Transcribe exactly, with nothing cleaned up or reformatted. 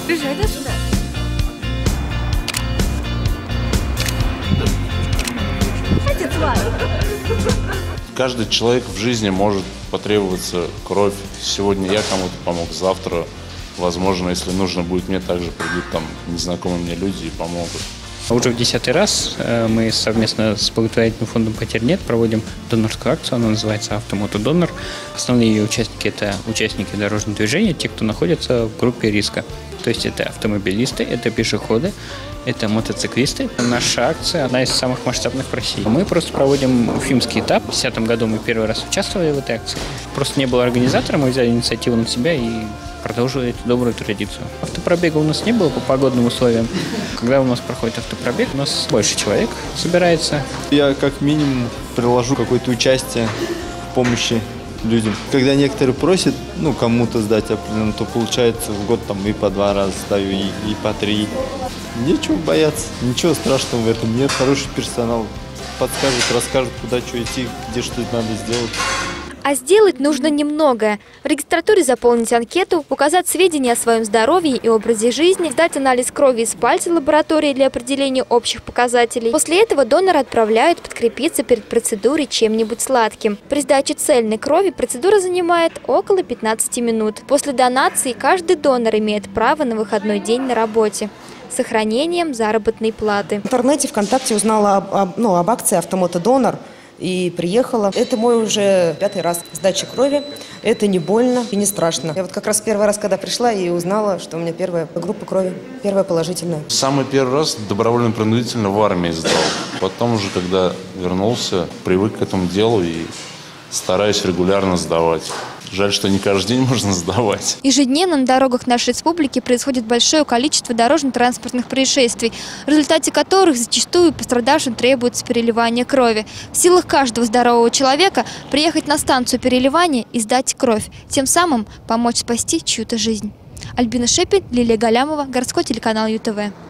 Бежать отсюда. Отец Варя. Каждый человек в жизни может потребоваться кровь. Сегодня я кому-то помог, завтра, возможно, если нужно будет мне, также придут там незнакомые мне люди и помогут. Уже в десятый раз мы совместно с благотворительным фондом «Потерь нет» проводим донорскую акцию, она называется «Автомотодонор». Основные ее участники – это участники дорожного движения, те, кто находится в группе риска. То есть это автомобилисты, это пешеходы, это мотоциклисты. Наша акция – одна из самых масштабных в России. Мы просто проводим уфимский этап. В две тысячи десятом году мы первый раз участвовали в этой акции. Просто не было организатора, мы взяли инициативу на себя и продолжили эту добрую традицию. Автопробега у нас не было по погодным условиям. Когда у нас проходит автопробег, у нас больше человек собирается. Я как минимум приложу какое-то участие в помощи людям. Когда некоторые просят, ну, кому-то сдать определенно, то получается в год там и по два раза сдаю, и, и по три. Нечего бояться, ничего страшного в этом нет. Хороший персонал подскажет, расскажет, куда что идти, где что надо сделать. А сделать нужно немного. В регистратуре заполнить анкету, указать сведения о своем здоровье и образе жизни, сдать анализ крови из пальца лаборатории для определения общих показателей. После этого донора отправляют подкрепиться перед процедурой чем-нибудь сладким. При сдаче цельной крови процедура занимает около пятнадцати минут. После донации каждый донор имеет право на выходной день на работе с сохранением заработной платы. В интернете, ВКонтакте узнала об, об, ну, об акции «Автомотодонор» и приехала. Это мой уже пятый раз сдачи крови. Это не больно и не страшно. Я вот как раз первый раз, когда пришла, и узнала, что у меня первая группа крови, первая положительная. Самый первый раз добровольно-принудительно в армии сдал. Потом уже, когда вернулся, привык к этому делу и стараюсь регулярно сдавать. Жаль, что не каждый день можно сдавать. Ежедневно на дорогах нашей республики происходит большое количество дорожно-транспортных происшествий, в результате которых зачастую пострадавшим требуется переливание крови. В силах каждого здорового человека приехать на станцию переливания и сдать кровь, тем самым помочь спасти чью-то жизнь. Альбина Шепель, Лилия Галямова, городской телеканал ю тэ вэ.